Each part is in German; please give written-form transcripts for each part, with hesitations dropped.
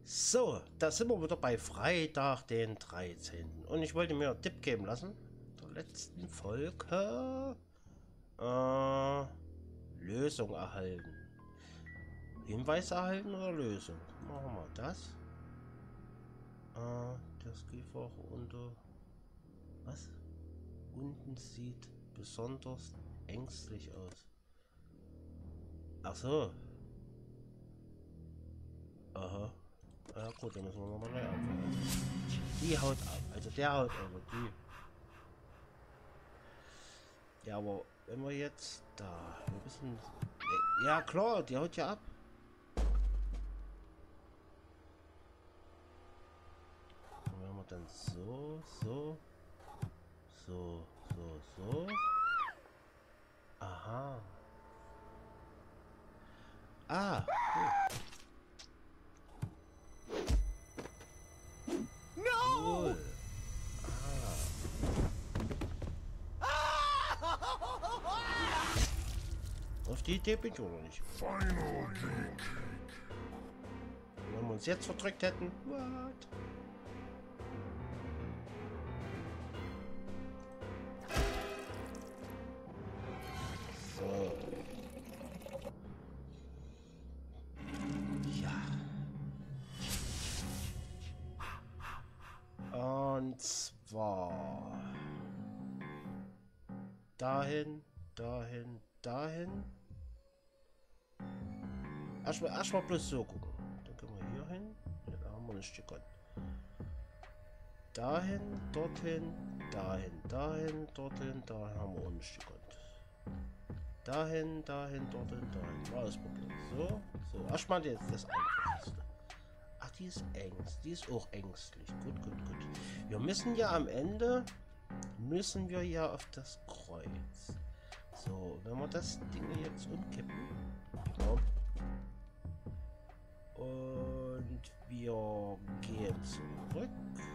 So, da sind wir wieder bei Freitag, den 13. Und ich wollte mir einen Tipp geben lassen. Der letzten Folge. Lösung erhalten. Hinweis erhalten oder Lösung? Machen wir das. Das Giefach unter... Was? Unten sieht besonders ängstlich aus. Ach so. Aha. Ja gut, dann müssen wir nochmal neu anfangen. Die haut ab. Also der haut ab. Die. Ja, aber wenn wir jetzt da... Wir müssen... Ja klar, die haut ja ab. Und wenn wir dann so... Aha. Ah. Cool. Auf die Idee bin ich auch noch nicht. Wenn wir uns jetzt verdrückt hätten. What? So. Ja. Und zwar dahin. Erstmal bloß so gucken. Dann können wir hier hin. Ja, da haben wir ein Stück an. Dahin, dorthin, dahin, dorthin, da haben wir ein Stück an. Dahin, dorthin. War das Problem. So. Erstmal jetzt das Einfachste. Ach, die ist ängstlich. Die ist auch ängstlich. Gut. Wir müssen ja am Ende auf das Kreuz. So, wenn wir das Ding jetzt umkippen. Genau. Und wir gehen zurück.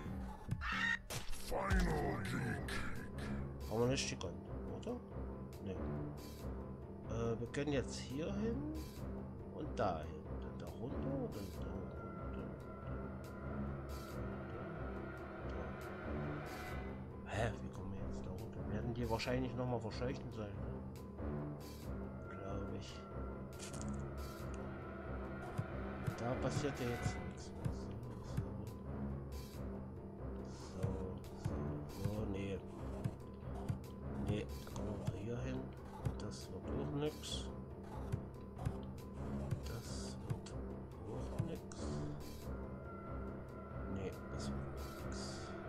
Haben wir nicht gekonnt, oder? Ne. Wir können jetzt hier hin und dahin. Dann da runter und dann da runter. Hä? Wie kommen wir jetzt da runter? Werden die wahrscheinlich nochmal verscheuchen sein, ne? Glaube ich. Da passiert ja jetzt nichts mehr. So, nee. Nee, da kommen wir mal hier hin. Das wird auch nix. Das wird auch nix. Nee, das wird nix.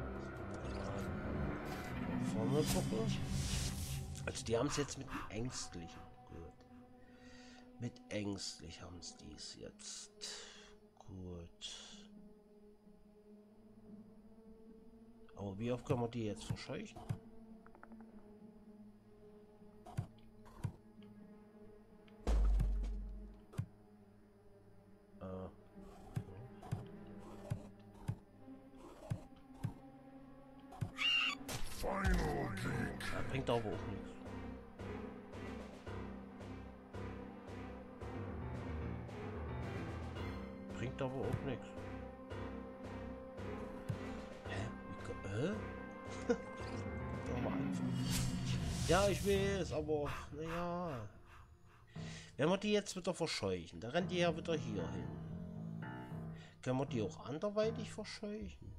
Vorne gucken. Also die haben es jetzt mit dem Ängstlichen. Gut. Mit ängstlich haben es dies jetzt. Gut. Aber wie oft können wir die jetzt verscheuchen? Ja, bringt aber auch nichts. Bringt aber auch nichts. Hä? Doch mal anfangen. Ja, ich weiß, aber naja. Wenn wir die jetzt wieder verscheuchen, dann rennen die ja wieder hier hin. Können wir die auch anderweitig verscheuchen?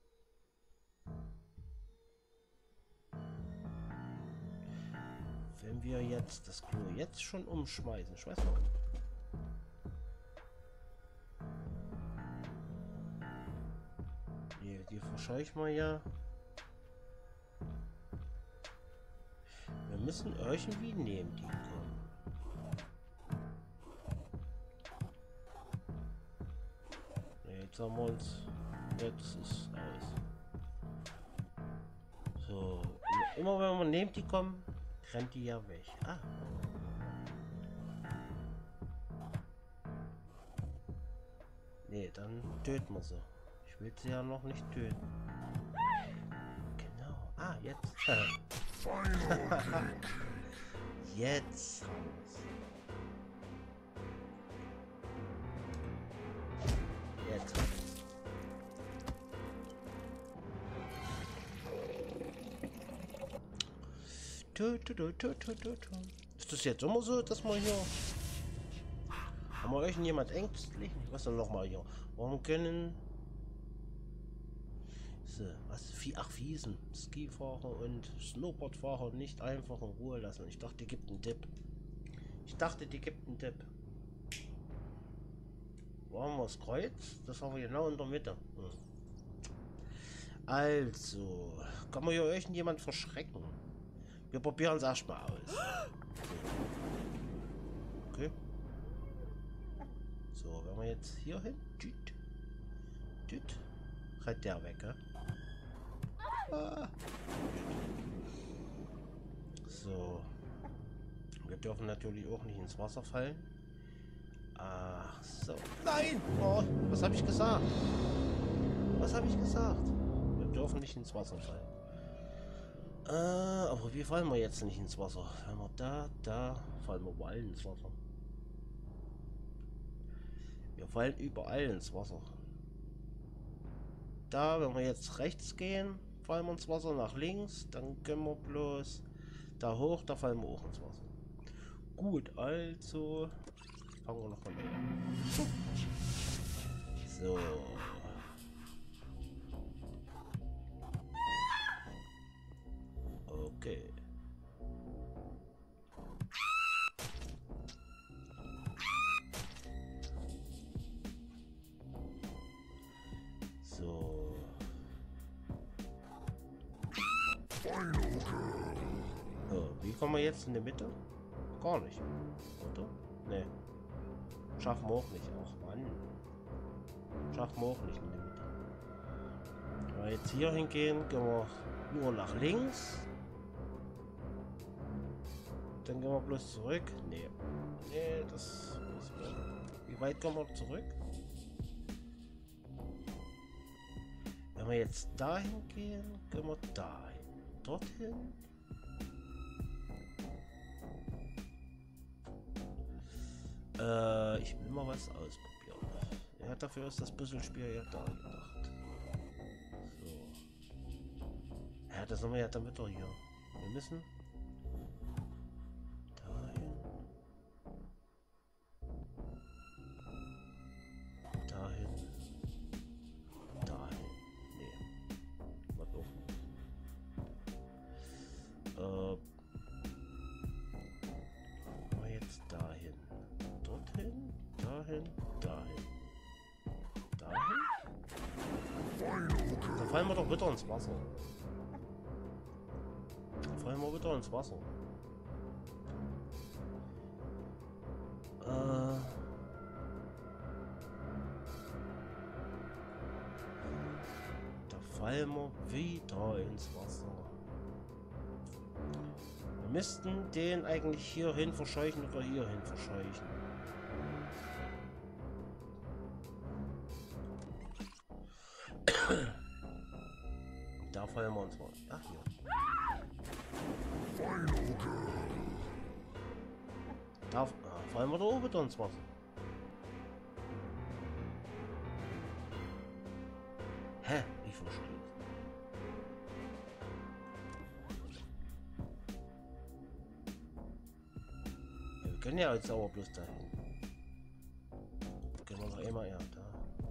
Wenn wir jetzt das Klo jetzt schon umschmeißen, ich weiß noch nicht. Die verscheuchen wir ja. Wir müssen irgendwie neben die kommen. Nee, jetzt haben wir uns. Jetzt ist alles. So. Immer wenn wir neben die kommen, rennt die ja weg. Ah. Nee, dann töten wir sie. Ich will sie ja noch nicht töten. Genau. Ah, jetzt. Jetzt haben wir es. Jetzt. Ist das jetzt immer so, dass wir hier... Haben wir irgendjemand ängstlich? Was denn nochmal hier? Warum können... So, was? Ach, Wiesen. Skifahrer und Snowboardfahrer nicht einfach in Ruhe lassen. Ich dachte, die gibt einen Tipp. Wo haben wir das Kreuz? Das haben wir genau in der Mitte. Also, kann man hier irgendjemand verschrecken? Wir probieren es erstmal aus. So. Okay. So, wenn wir jetzt hier hin. Rennt der weg, ja? Ah. So. Wir dürfen natürlich auch nicht ins Wasser fallen. Ach so. Nein! Oh, was habe ich gesagt? Wir dürfen nicht ins Wasser fallen. Aber wie fallen wir jetzt nicht ins Wasser? Wenn wir da fallen wir überall ins Wasser. Wir fallen überall ins Wasser. Da, wenn wir jetzt rechts gehen, fallen wir ins Wasser, nach links, dann können wir bloß da hoch, da fallen wir auch ins Wasser. Gut, also fangen wir noch mal an. So. Okay. So. Wie kommen wir jetzt in die Mitte? Gar nicht. Oder? Nee. Schaffen wir auch nicht. Ach Mann. Schaffen wir auch nicht in die Mitte. Wenn wir jetzt hier hingehen, gehen wir nur nach links. Dann gehen wir bloß zurück. Nee. Nee, das ist... Wie weit kommen wir zurück? Wenn wir jetzt dahin gehen, gehen wir dahin. Dorthin. Ich will mal was ausprobieren. Ja, dafür ist das Puzzlespiel ja da gedacht. So. Ja, das haben wir ja dann wieder hier. Wir müssen dahin. Dahin. Dahin. Nee. Mal doch. Mal jetzt dahin. Dorthin. Dahin. Dahin. Dahin. Da fallen wir doch wieder ins Wasser. Da fallen wir wieder ins Wasser. Wir müssten den eigentlich hierhin verscheuchen oder hierhin verscheuchen. Da fallen wir ins Wasser. Ach, hier. Da fallen wir da oben wieder ins Wasser. Hä? Ich verstehe. Ja, wir können ja jetzt aber bloß dahin. Können wir noch immer ja da.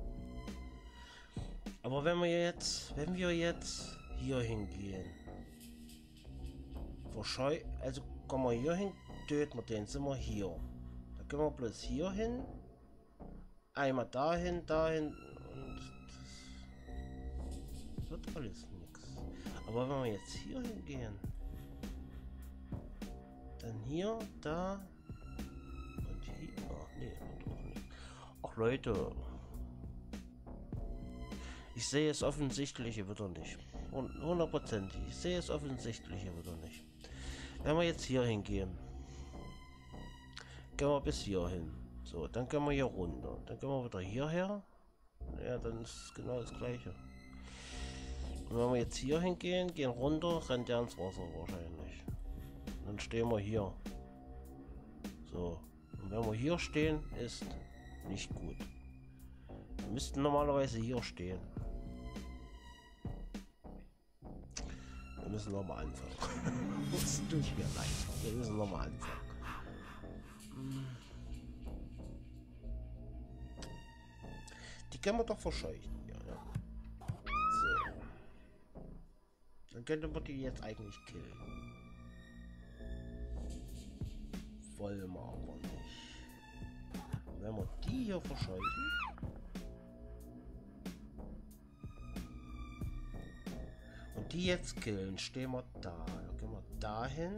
Aber wenn wir jetzt hier hingehen, also kommen wir hier hin, töten wir den, sind wir hier. Da können wir bloß hier hin, einmal dahin und das wird alles nichts. Aber wenn wir jetzt hier hingehen, dann hier, da und hier, ach nee, und auch nicht. Ach Leute, ich sehe es Offensichtliche wieder nicht. 100%. Ich sehe es Offensichtliche wieder nicht. Wenn wir jetzt hier hingehen, gehen wir bis hier hin. So, dann können wir hier runter. Dann gehen wir wieder hierher. Ja, dann ist es genau das gleiche. Und wenn wir jetzt hier hingehen, gehen runter, rennt er ins Wasser wahrscheinlich. Dann stehen wir hier. So. Und wenn wir hier stehen, ist nicht gut. Wir müssten normalerweise hier stehen. Wir Wir müssen nochmal anfangen. Das tut mir leid. Wir müssen nochmal anfangen. Die können wir doch verscheuchen. Ja, ja. So. Dann könnten wir die jetzt eigentlich killen. Wollen wir aber nicht. Wenn wir die hier verscheuchen. Und die jetzt killen, stehen wir da. Dann gehen wir dahin.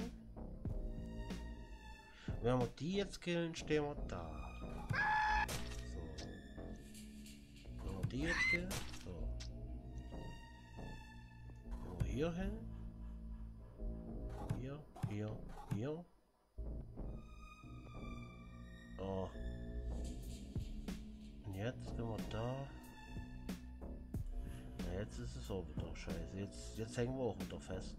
Wenn wir die jetzt killen, stehen wir da. So. Wenn wir die jetzt killen, so. Gehen wir hier hin. Hier, hier, hier. Oh. Und jetzt gehen wir da. Na, jetzt ist es auch wieder scheiße. Jetzt hängen wir auch wieder fest.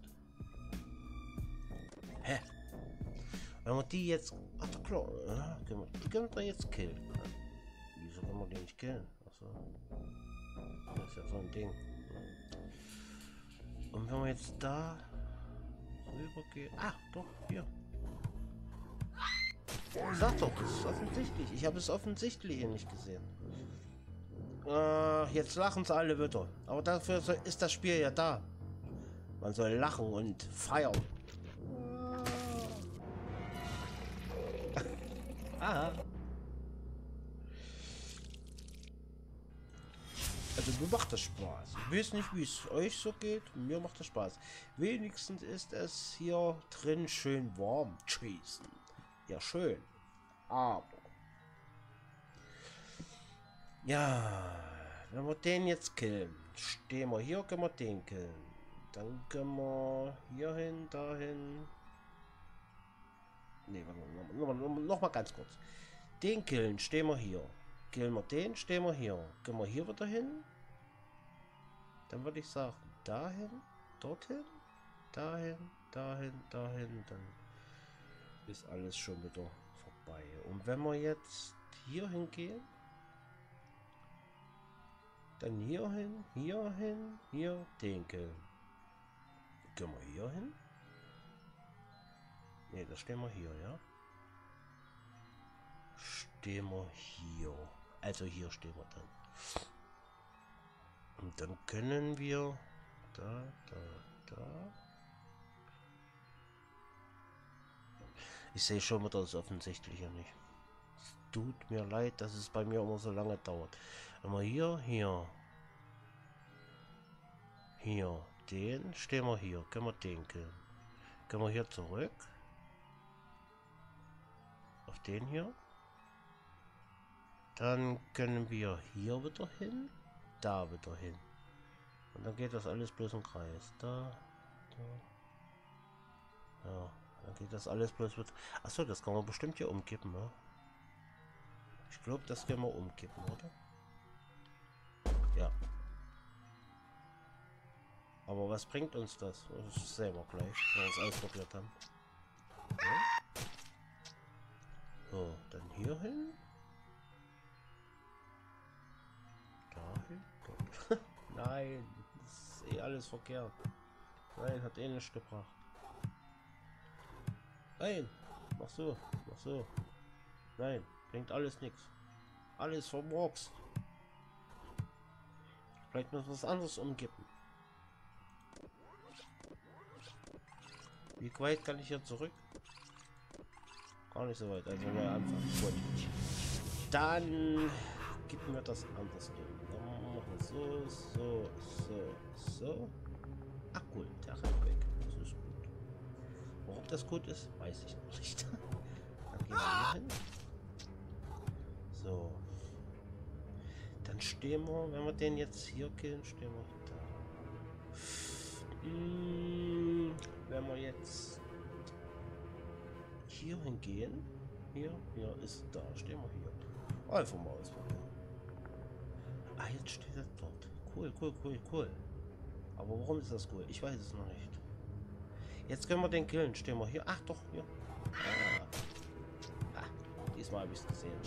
Hä? Wenn wir die jetzt... Ach, da klar. Ja, die können wir jetzt killen. Wieso können wir die nicht killen? Achso. Das ist ja so ein Ding. Und wenn wir jetzt da rübergehen... Ah, doch, hier. Sag doch, das ist offensichtlich. Ich habe es offensichtlich hier nicht gesehen. Jetzt lachen sie alle wieder. Aber dafür ist das Spiel ja da. Man soll lachen und feiern. Aha. Also mir macht das Spaß. Ich weiß nicht, wie es euch so geht. Mir macht das Spaß. Wenigstens ist es hier drin schön warm. Jason. Ja, schön. Aber. Ja, wenn wir den jetzt killen, stehen wir hier, können wir den killen. Dann können wir hier hin, dahin. Ne, noch mal ganz kurz. Den killen, stehen wir hier. Killen wir den, stehen wir hier. Gehen wir hier wieder hin. Dann würde ich sagen, dahin, dorthin, dahin, dahin, dahin. Dann ist alles schon wieder vorbei. Und wenn wir jetzt hier hingehen, dann hier hin, hier den killen. Gehen wir hier hin? Ne, das stehen wir hier, ja? Stehen wir hier. Also hier stehen wir dann. Und dann können wir da. Ich sehe schon wieder das Offensichtliche nicht. Es tut mir leid, dass es bei mir immer so lange dauert. Aber hier, den stehen wir hier. Können wir den killen? Können wir hier zurück? Auf den hier? Dann können wir hier wieder hin, da wieder hin. Und dann geht das alles bloß im Kreis. Da. Ja, dann geht das alles bloß mit. Achso, das kann man bestimmt hier umkippen, ne? Ich glaube, das können wir umkippen, oder? Ja. Aber was bringt uns das? Das sehen wir gleich, wenn wir es ausprobiert haben. Okay. So, dann hier hin. Dahin. Nein, das ist eh alles verkehrt. Nein, hat eh nichts gebracht. Nein, mach so, mach so. Nein, bringt alles nichts. Alles vermurkst. Vielleicht muss was anderes umkippen. Wie weit kann ich hier zurück? Gar nicht so weit, also neu anfangen. Gut. Dann gibt mir das anders Ding. Dann machen wir so. Ach gut, der rennt weg. Das ist gut. Warum das gut ist, weiß ich noch nicht. Dann gehen wir hier hin. So. Dann stehen wir, wenn wir den jetzt hier killen, stehen wir da. Wenn wir jetzt hier hingehen, hier ist da, stehen wir hier. Einfach mal ausprobieren. Ah, jetzt steht er dort. Cool. Aber warum ist das cool? Ich weiß es noch nicht. Jetzt können wir den killen. Stehen wir hier. Ach doch, hier. Diesmal habe ich es gesehen.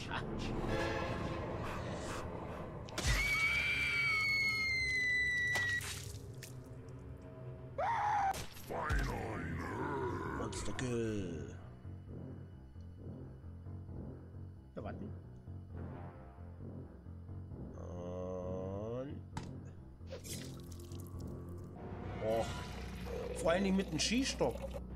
Flügel. Ja, warte. Und... Oh. Vor allen Dingen mit dem Skistock.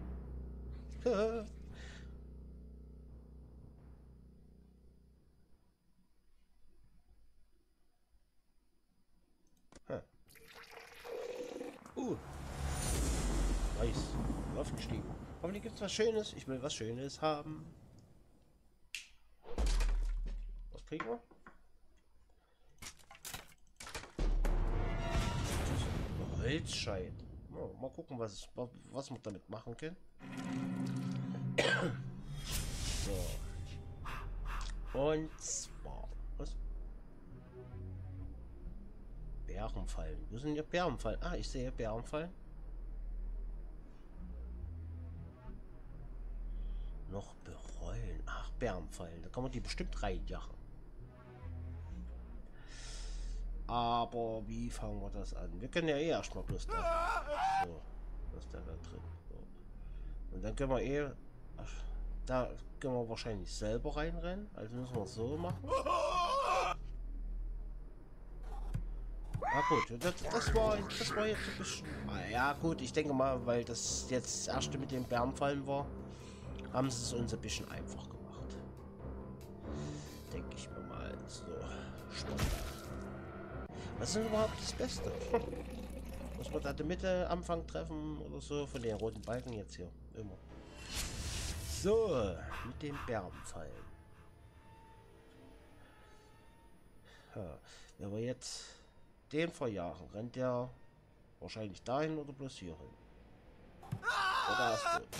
Nice. Aufgestiegen. Hoffentlich gibt es was Schönes. Ich will was Schönes haben. Was kriegen wir? Holzscheit. Oh, mal gucken, was wir damit machen können. So. Und zwar. Was? Bärenfallen. Wo sind hier Bärenfallen? Ah, ich sehe Bärenfallen. Noch bereuen. Ach, Bärenfallen. Da kann man die bestimmt reinjagen. Aber wie fangen wir das an? Wir können ja eh erstmal bloß da. So. Was ist da drin? So. Und dann können wir eh. Da können wir wahrscheinlich selber reinrennen. Also müssen wir es so machen. Ah gut, das war jetzt ein bisschen... Ah, ja gut, ich denke mal, weil das jetzt das erste mit dem Bärenfallen war, haben sie es uns ein bisschen einfach gemacht. Denke ich mir mal. So, spannend. Was ist denn überhaupt das Beste? Muss man da in der Mitte Anfang treffen oder so von den roten Balken jetzt hier? Immer. So, mit dem Bärenfallen. Ja, wenn wir jetzt den verjagen, rennt der wahrscheinlich dahin oder bloß hier hin? Oder erst so?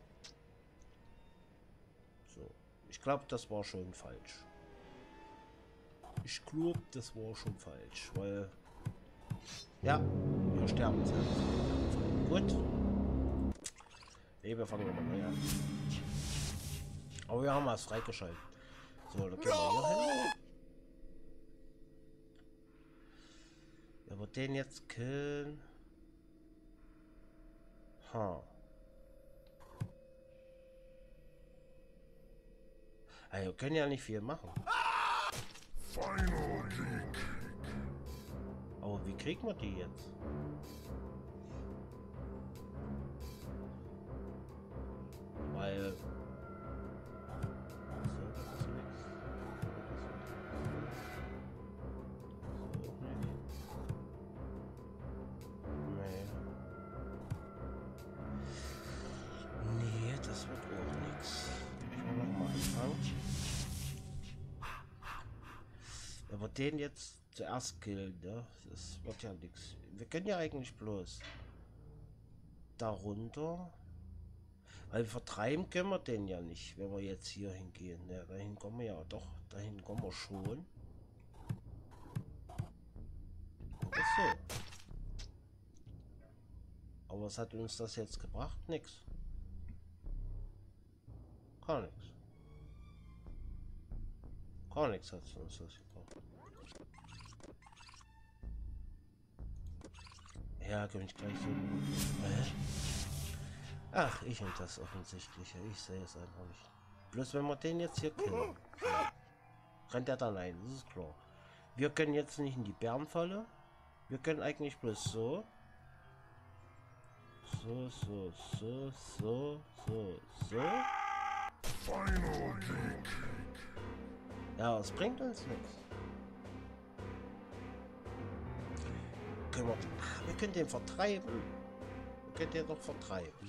So, ich glaube, das war schon falsch. Ich glaube, das war schon falsch, weil... Ja, wir sterben selbst. Gut. Nee, wir fangen nochmal neu an. Aber wir haben was freigeschaltet. So, da gehen wir hier hin. Wenn wir den jetzt killen... Ha. Also, wir können ja nicht viel machen. Aber wie kriegen wir die jetzt? Weil... So, das ist nix. So, nee. Nee, das wird auch nichts. Ich will noch mal anfangen. Wenn wir den jetzt zuerst killen, ne? Das wird ja nichts. Wir können ja eigentlich bloß darunter, weil vertreiben können wir den ja nicht, wenn wir jetzt hier hingehen. Ja, dahin kommen wir ja doch, dahin kommen wir schon. Oder so. Aber was hat uns das jetzt gebracht? Nix. Gar nichts. Gar nichts hat uns das gebracht. Ja, kann ich gleich so. Ach, ich und das Offensichtliche. Ich sehe es einfach nicht. Bloß wenn wir den jetzt hier killen, rennt er dann ein, das ist klar. Wir können jetzt nicht in die Bärenfalle. Wir können eigentlich bloß so. So, so, so, so, so, so. Ja, es bringt uns nichts. Wir können den vertreiben. Wir können den doch vertreiben.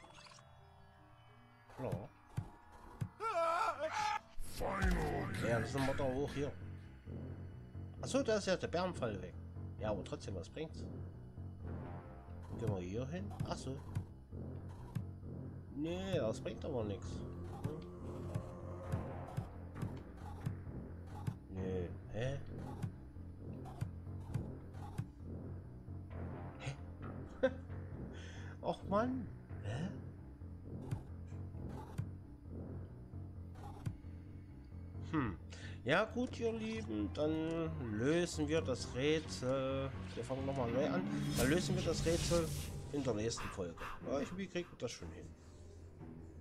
Klar. Ja, das sind wir doch hoch hier. Achso, da ist ja der Bärenfall weg. Ja, aber trotzdem, was bringt's? Gehen wir hier hin? Achso. Nee, das bringt aber nichts. Nee, hä? Och Mann. Hä? Ja gut, ihr Lieben, dann lösen wir das Rätsel. Wir fangen nochmal neu an. Dann lösen wir das Rätsel in der nächsten Folge. Ja, wie kriegt man das schon hin?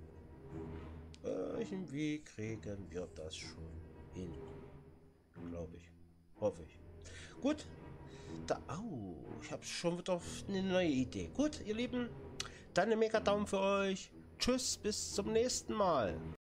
Irgendwie kriegen wir das schon hin. Glaube ich. Hoffe ich. Gut. Da, ich habe schon wieder eine neue Idee. Gut, ihr Lieben. Dann ein mega Daumen für euch. Tschüss, bis zum nächsten Mal.